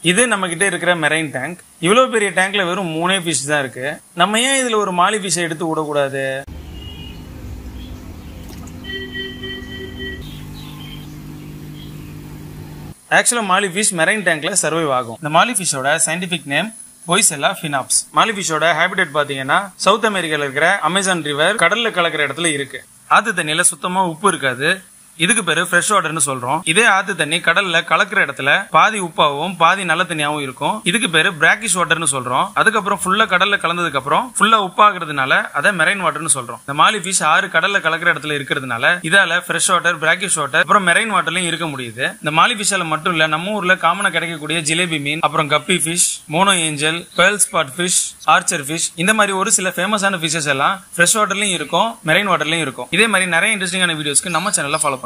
இது நம்ம கிட்ட இருக்கிற மெரைன் டேங்க். இவ்வளவு பெரிய டேங்க்ல வெறும் 3 ஃபிஷ் தான் இருக்கு. நம்ம ஏன் இதுல ஒரு மாலி ஃபிஷை எடுத்து விடக்கூடாது? ஆக்சுவலா மாலி ஃபிஷ் மெரைன் டேங்க்ல சர்வைவ் ஆகும். இந்த மாலி ஃபிஷோட scientific name Poecilia sphenops. Molly ஃபிஷோட ஹேபிடேட் பாத்தீங்கன்னா சவுத் அமெரிக்கால இருக்கிற அமேசான் ரிவர் கடல்ல கலக்கிற இடத்துல இருக்கு. ஆத்து தண்ணியில சுத்தமா உப்பு இருக்காது. இதுக்கு பேரு ஃப்ரெஷ் வாட்டர்னு சொல்றோம். இதே ஆத்து தண்ணி கடல்ல கலக்கிற இடத்துல பாதி உப்பாவும் பாதி நல்ல தண்ணியாவும் இருக்கும். இதுக்கு பேரு பிராக்கிஷ் வாட்டர்னு சொல்றோம். அதுக்கப்புறம் ஃபுல்லா கடல்ல கலந்ததுக்கு அப்புறம் ஃபுல்லா உப்பாகிறதுனால அதை மெரைன் வாட்டர்னு சொல்றோம். இந்த மாலி ஃபிஷ் 6 கடல்ல கலக்கிற இடத்துல இருக்கிறதுனால இதால ஃப்ரெஷ் வாட்டர், பிராக்கிஷ் வாட்டர், அப்புறம் மெரைன் வாட்டர்லயும் இருக்க முடியுது. இந்த மாலி ஃபிஷ்ல மட்டும் இல்ல, நம்ம ஊர்ல காமனா கிடைக்கக்கூடிய ஜிலேபி மீன், அப்புறம் guppy fish, mono angel, pearl spot fish, archer fish, இந்த மாதிரி ஒரு சில ஃபேமஸான ஃபிஷஸ் எல்லாம் ஃப்ரெஷ் வாட்டர்லயும் இருக்கும், மெரைன் வாட்டர்லயும் இருக்கும். இதே மாதிரி நிறைய இன்ட்ரெஸ்டிங்கான வீடியோஸ்க்கு நம்ம சேனல்ல ஃபாலோ